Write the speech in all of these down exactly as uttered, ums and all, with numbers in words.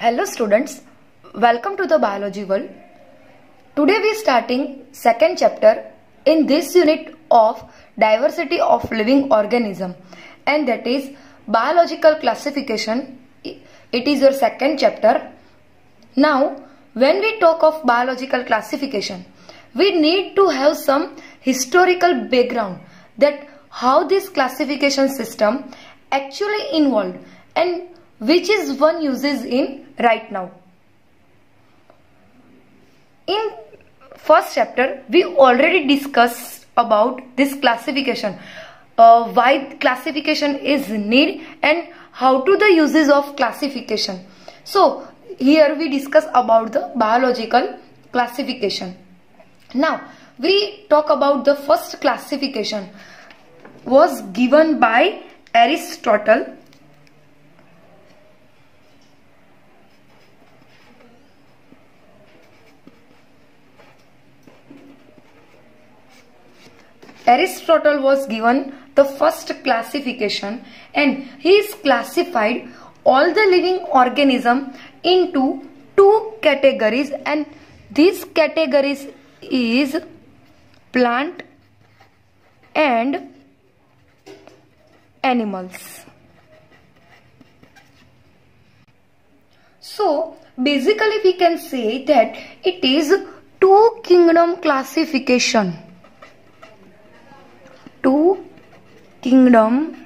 Hello students, welcome to the biology world. Today we are starting second chapter in this unit of diversity of living organism, and that is biological classification. It is your second chapter. Now when we talk of biological classification, we need to have some historical background that how this classification system actually involved and which is one uses in right now. In first chapter we already discussed about this classification, uh, why classification is need and how to the uses of classification. So here we discuss about the biological classification. Now we talk about the first classification was given by Aristotle. Aristotle was given the first classification, and he is classified all the living organism into two categories, and these categories is plant and animals. So basically we can say that it is two kingdom classification. Two kingdom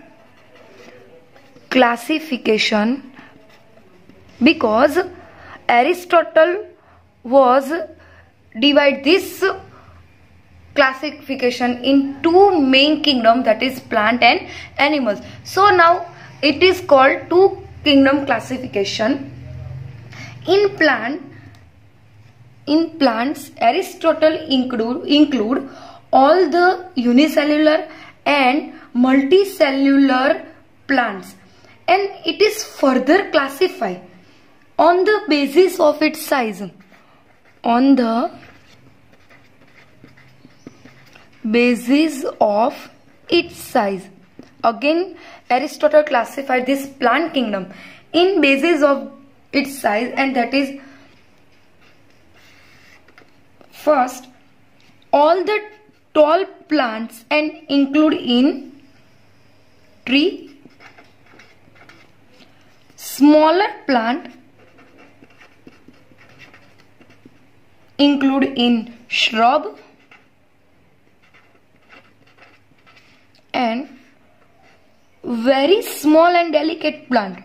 classification, because Aristotle was divide this classification in two main kingdom, that is plant and animals. So now it is called two kingdom classification. In plant, in plants, Aristotle include include all the unicellular and multicellular plants, and it is further classified on the basis of its size. On the basis of its size. Again, Aristotle classified this plant kingdom in basis of its size, and that is first all the tall plants and include in tree, smaller plant include in shrub, and very small and delicate plant,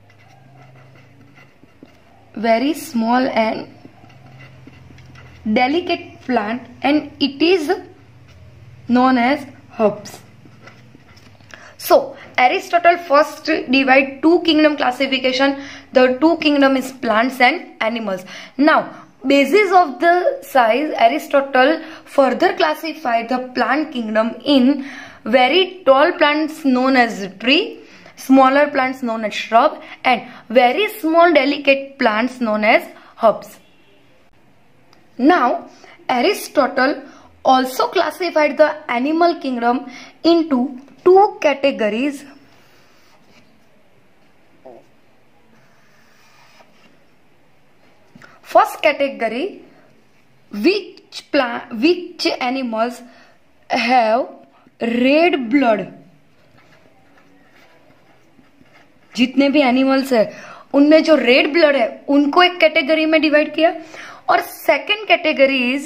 very small and delicate plant, and it is known as herbs. So Aristotle first divide two kingdom classification. The two kingdom is plants and animals. Now basis of the size, Aristotle further classified the plant kingdom in very tall plants known as tree, smaller plants known as shrub, and very small delicate plants known as herbs. Now Aristotle also classified the animal kingdom into two categories. First category, which plant, which animals have red blood. जितने भी animals है उनमें जो red blood है उनको एक category में divide किया, और second category is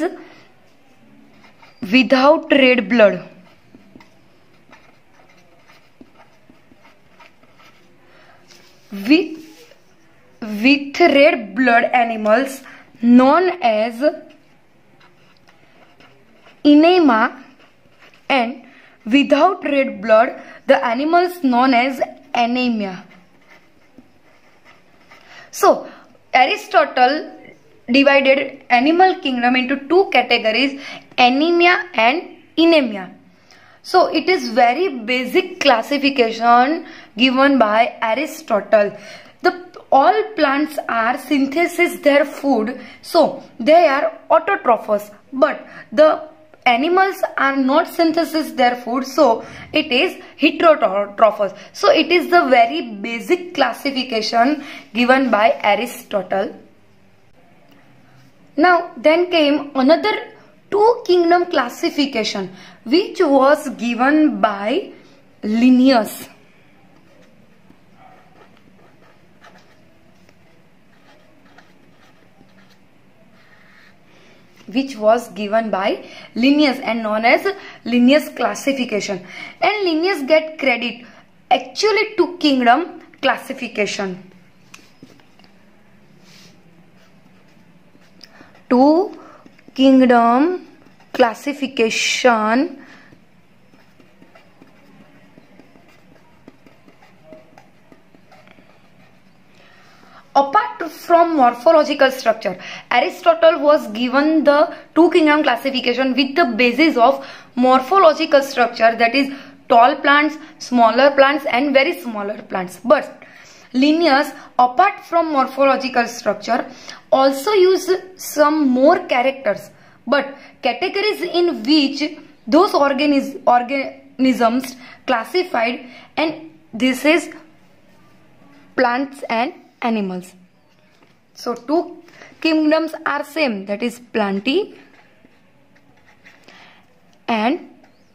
without red blood. With with red blood animals known as enema, and without red blood the animals known as anemia. So Aristotle divided animal kingdom into two categories, anemia and anemia. So it is very basic classification given by Aristotle. The all plants are synthesis their food, so they are autotrophous, but the animals are not synthesis their food, so it is heterotrophous. So it is the very basic classification given by Aristotle. Now then came another two kingdom classification which was given by Linnaeus. Which was given by Linnaeus and known as Linnaeus classification. And Linnaeus get credit actually two kingdom classification. Two kingdom classification apart from morphological structure. Aristotle was given the two kingdom classification with the basis of morphological structure, that is tall plants, smaller plants and very smaller plants. But Linnaeus, apart from morphological structure, also used some more characters, but categories in which those organis organisms classified, and this is plants and animals. So two kingdoms are same, that is Plantae and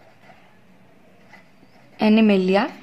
Animalia.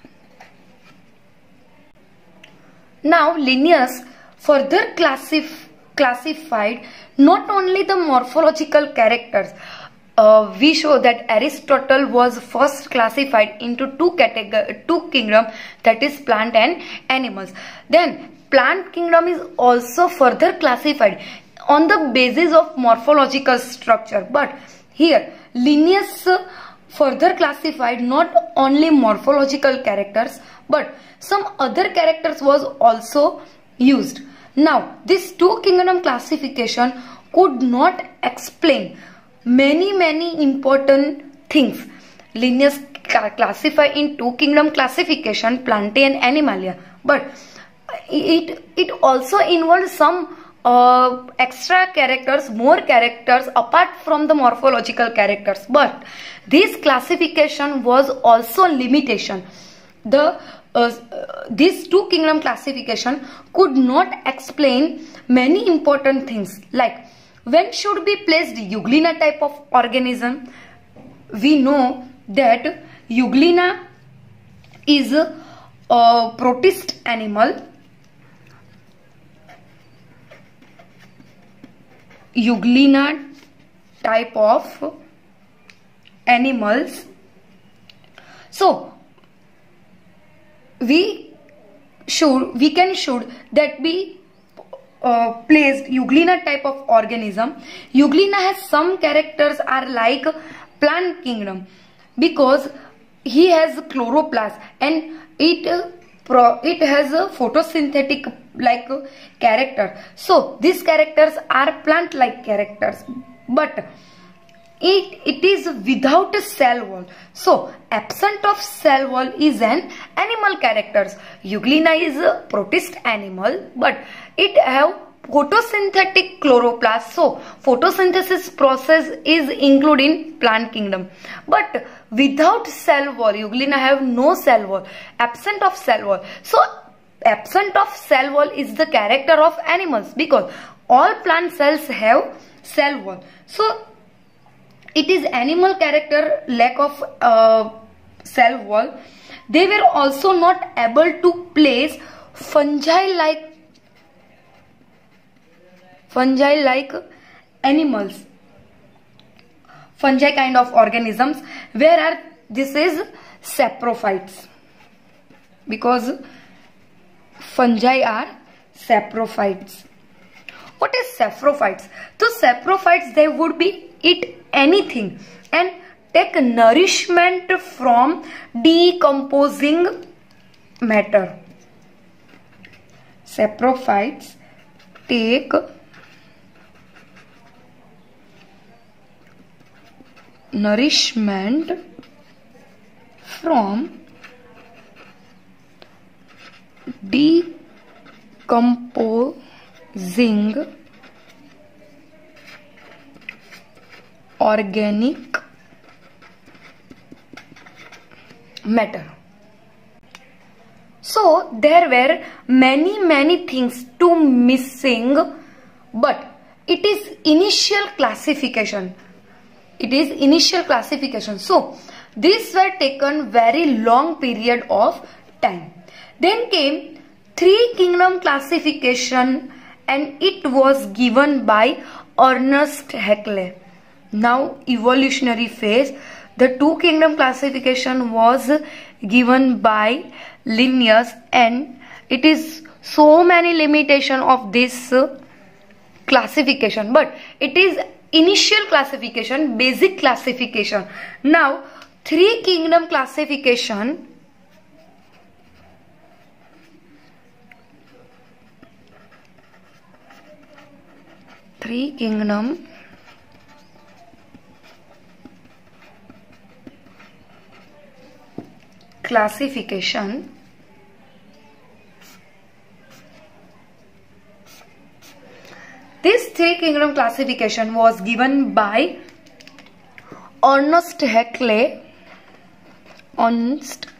Now Linnaeus further classif classified not only the morphological characters. Uh, we show that Aristotle was first classified into two category, two kingdom, that is plant and animals. Then plant kingdom is also further classified on the basis of morphological structure. But here Linnaeus further classified not only morphological characters but some other characters was also used. Now this two kingdom classification could not explain many many important things. Linnaeus classify in two kingdom classification, Plantae and Animalia, but it it also involved some uh, extra characters, more characters apart from the morphological characters. But this classification was also limitation. The uh, this two kingdom classification could not explain many important things, like when should be placed Euglena type of organism. We know that Euglena is a, a protist animal. Euglena type of animals. So we should we can should that be uh, placed Euglena type of organism. Euglena has some characters are like plant kingdom because he has chloroplast and it uh, pro it has a photosynthetic like uh, character. So these characters are plant like characters, but it it is without a cell wall. So absent of cell wall is an animal characters. Euglena is a protist animal, but it have photosynthetic chloroplast. So photosynthesis process is included in plant kingdom, but without cell wall. Euglena have no cell wall, absent of cell wall. So absent of cell wall is the character of animals because all plant cells have cell wall. So it is animal character, lack of uh, cell wall. They were also not able to place fungi like fungi like animals, fungi kind of organisms, where are this is saprophytes, because fungi are saprophytes. What is saprophytes? So saprophytes, they would be eat anything and take nourishment from decomposing matter. Saprophytes take nourishment from decomposing organic matter. So there were many many things to missing, but it is initial classification. It is initial classification. So these were taken very long period of time. Then came three kingdom classification, and it was given by Ernest Haeckel. Now evolutionary phase, the two kingdom classification was given by Linnaeus, and it is so many limitation of this uh, classification, but it is initial classification, basic classification. Now three kingdom classification three kingdom classification this three kingdom classification was given by Ernest Haeckel Ernst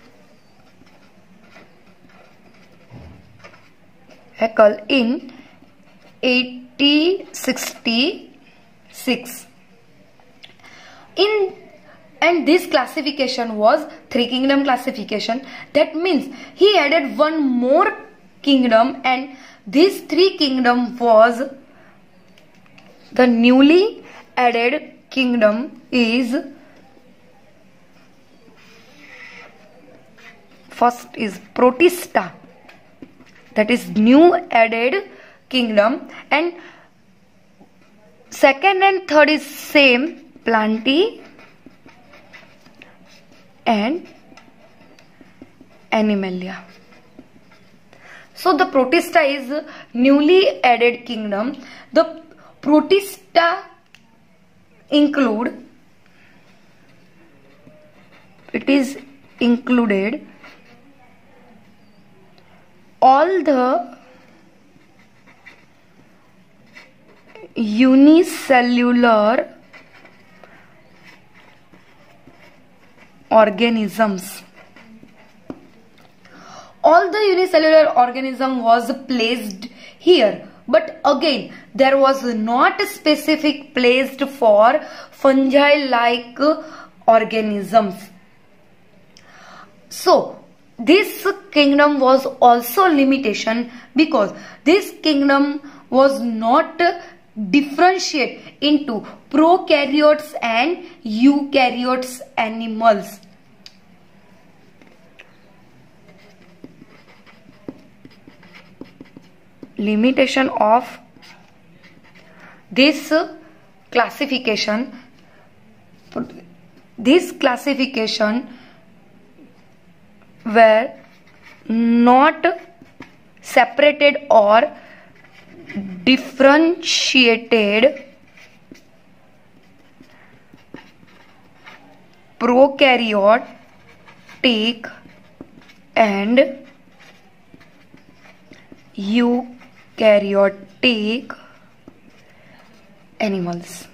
Haeckel in eighteen sixty-six. In and this classification was three kingdom classification. That means he added one more kingdom, and this three kingdom was the newly added kingdom is first is Protista, that is new added kingdom, and second and third is same, Plantae and Animalia. So the Protista is newly added kingdom. The Protista include it is included all the unicellular organisms. All the unicellular organism was placed here, but again there was not a specific placed for fungi like organisms. So this kingdom was also limitation, because this kingdom was not differentiate into prokaryotes and eukaryotes animals. Limitation of this classification this classification were not separated or differentiated prokaryotic and eukaryotic animals.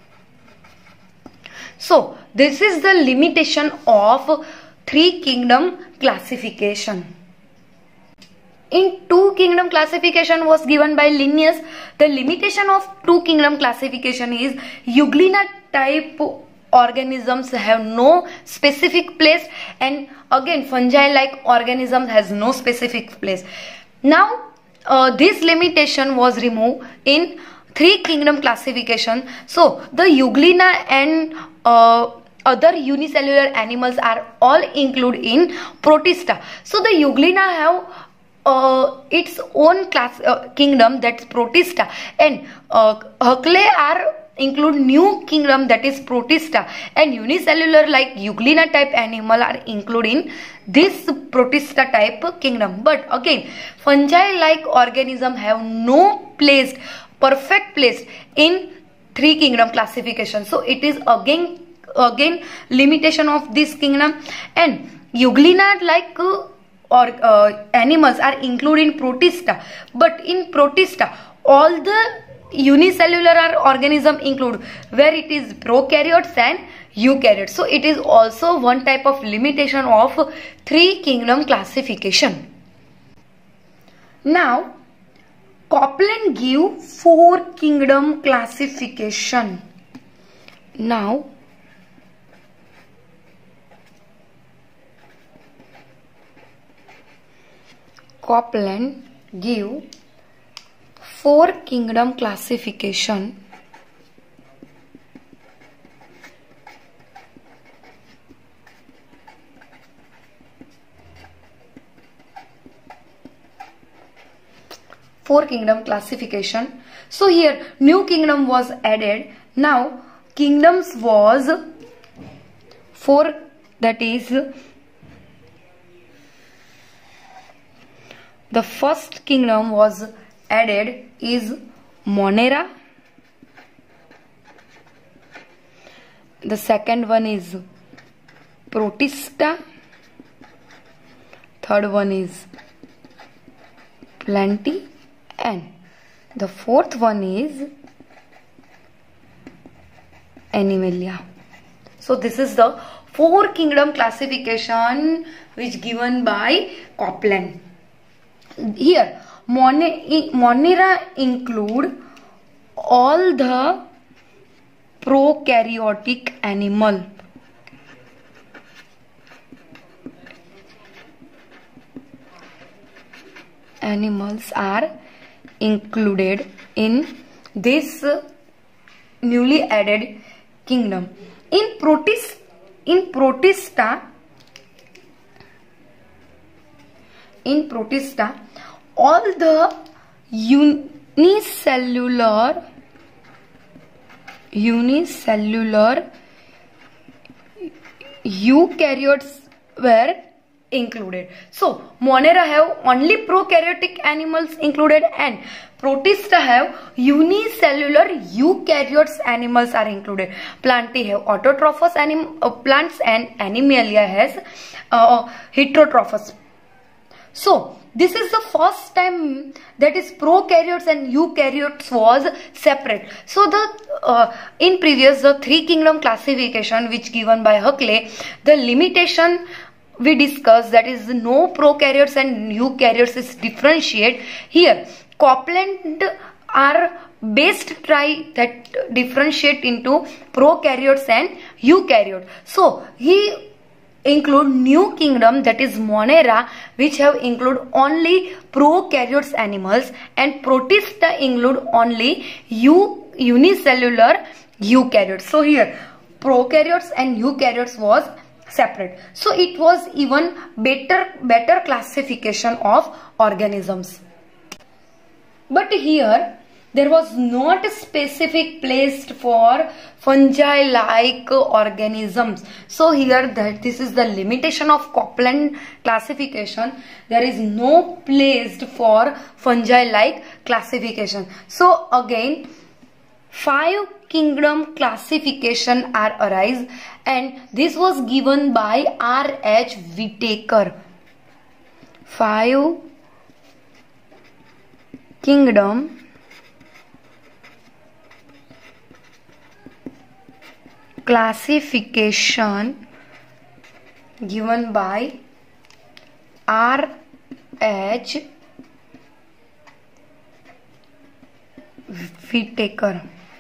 So this is the limitation of three kingdom classification. In two kingdom classification was given by Linnaeus. The limitation of two kingdom classification is Euglena type organisms have no specific place, and again fungi like organisms has no specific place. Now uh, this limitation was removed in three kingdom classification. So the Euglena and uh, other unicellular animals are all included in Protista. So the Euglena have uh, its own class uh, kingdom, that's Protista, and uh, Haeckel are include new kingdom, that is Protista, and unicellular like Euglena type animal are included in this Protista type kingdom. But again fungi like organism have no place, perfect place in three kingdom classification. So it is again again limitation of this kingdom, and Euglena like uh, or uh, animals are included in Protista, but in Protista all the unicellular organism include where it is prokaryotes and eukaryotes. So it is also one type of limitation of three kingdom classification. Now Copeland give four kingdom classification. Now Copeland give four kingdom classification. Four kingdom classification. So here new kingdom was added. Now kingdoms was four, that is the first kingdom was added is Monera. The second one is Protista. Third one is Plantae. And the fourth one is Animalia. So this is the four kingdom classification which given by Copeland. Here Monera include all the prokaryotic animal. Animals are included in this newly added kingdom. In Protist, in Protista, in Protista, all the unicellular unicellular eukaryotes were included. So Monera have only prokaryotic animals included, and Protista have unicellular eukaryotes animals are included. Plantae have autotrophous anim uh, plants, and Animalia has uh, heterotrophous. So this is the first time that is prokaryotes and eukaryotes was separate. So the uh, in previous the three kingdom classification which given by Huxley, the limitation we discussed, that is no prokaryotes and eukaryotes is differentiate. Here Copeland are best try that differentiate into prokaryotes and eukaryotes. So he include new kingdom, that is Monera, which have include only prokaryotes animals, and Protista include only eu unicellular eukaryotes. So here prokaryotes and eukaryotes was separate. So it was even better better classification of organisms. But here there was not a specific placed for fungi like organisms. So here that this is the limitation of Copeland classification. There is no placed for fungi like classification. So again five kingdom classification are arise, and this was given by R H Whitaker. Five kingdom classification given by R H Whitaker.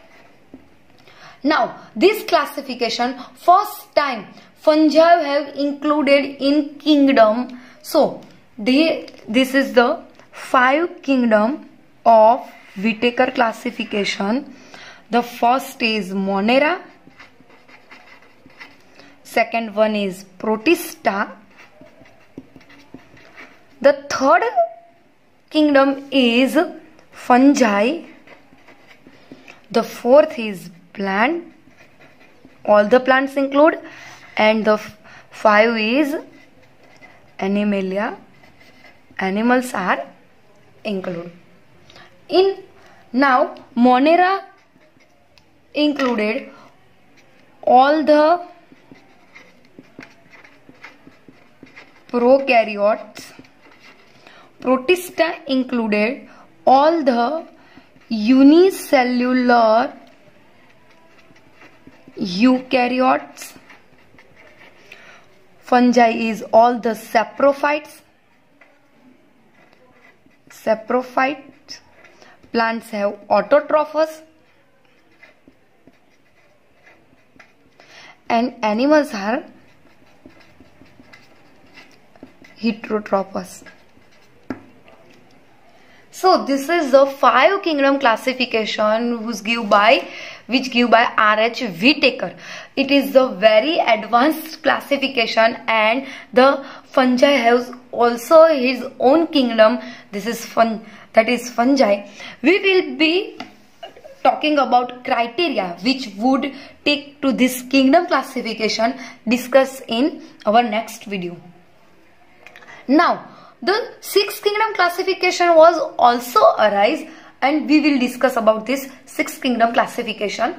Now this classification first time fungi have included in kingdom. So they, this is the five kingdom of Whitaker classification. The first is Monera, second one is Protista, the third kingdom is fungi, the fourth is plant, all the plants include, and the five is Animalia, animals are included. In now Monera included all the prokaryotes, Protista included all the unicellular eukaryotes. Fungi is all the saprophytes. Saprophytes. Plants have autotrophs. And animals are heterotrophs. So this is the five kingdom classification which give by which give by R H Whitaker. It is the very advanced classification, and the fungi has also his own kingdom. This is fun that is fungi. We will be talking about criteria which would take to this kingdom classification, discuss in our next video. Now the sixth kingdom classification was also arise, and we will discuss about this sixth kingdom classification.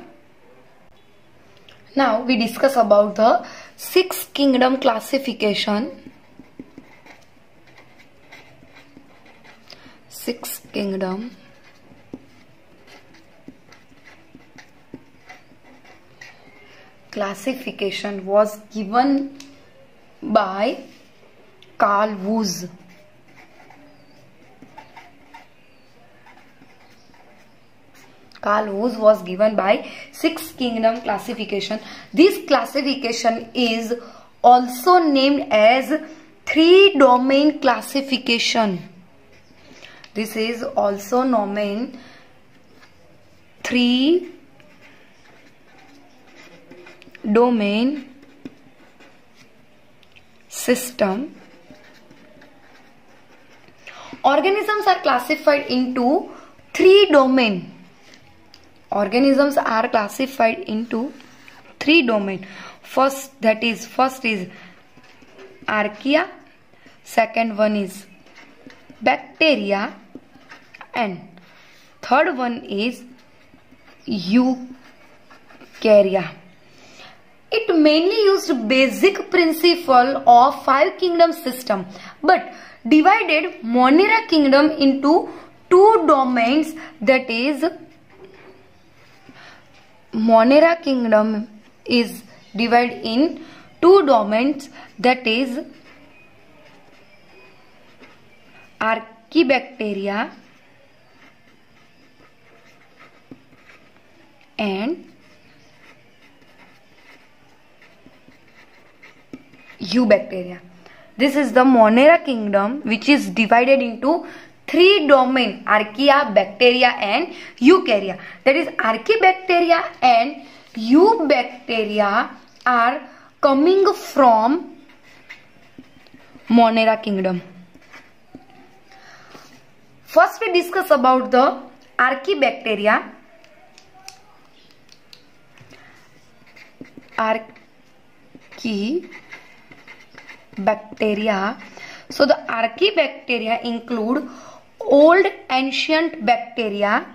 Now we discuss about the sixth kingdom classification. Sixth kingdom classification was given by Carl Woese. Carl Woese was given by sixth kingdom classification. This classification is also named as three domain classification. This is also known three domain system. Organisms are classified into three domain. Organisms are classified into three domain. First, that is first is archaea. Second one is bacteria, and third one is eukarya. It mainly used basic principle of five kingdom system, but divided Monera kingdom into two domains. That is, Monera kingdom is divided in two domains. That is, Archaebacteria and Eubacteria. This is the Monera kingdom, which is divided into three domain: archaea, bacteria and eukarya. That is, Archaebacteria and Eubacteria are coming from Monera kingdom. First we discuss about the Archaebacteria. Archaebacteria. So the Archaebacteria include old ancient bacteria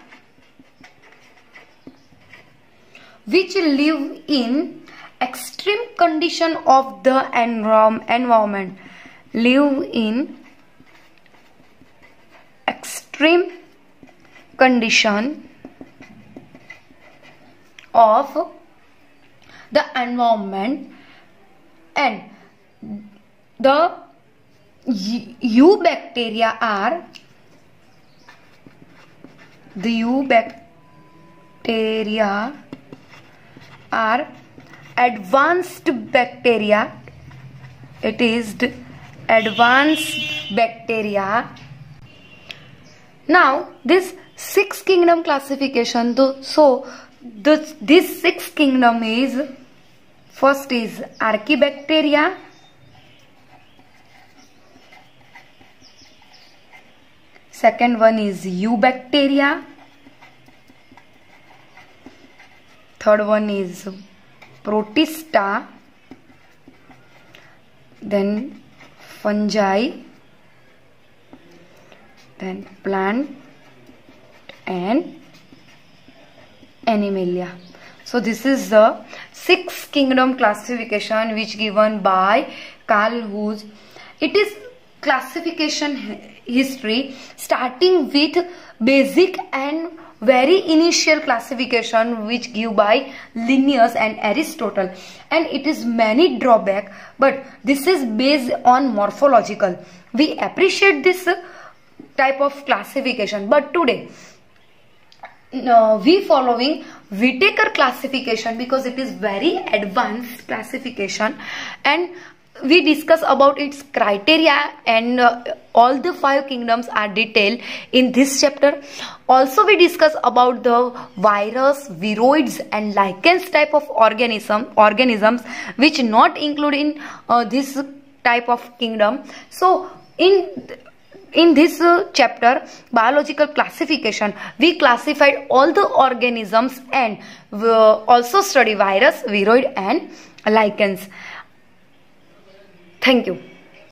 which live in extreme condition of the environment. Live in extreme condition of the environment, and the Eubacteria are the Eubacteria are advanced bacteria. It is the advanced bacteria. Now this sixth kingdom classification, though, so this, this sixth kingdom is, first is Archaebacteria, second one is Eubacteria, third one is Protista, then fungi, then plant and Animalia. So this is the sixth kingdom classification which given by Carl Woese. It is classification history starting with basic and very initial classification which give by Linnaeus and Aristotle, and it is many drawback, but this is based on morphological. We appreciate this type of classification, but today uh, we following Whitaker classification because it is very advanced classification, and we discuss about its criteria, and uh, all the five kingdoms are detailed in this chapter. Also we discuss about the virus, viroids and lichens type of organism organisms which not include in uh, this type of kingdom. So in in this uh, chapter, biological classification, we classified all the organisms and uh, also study virus, viroid and lichens. Thank you.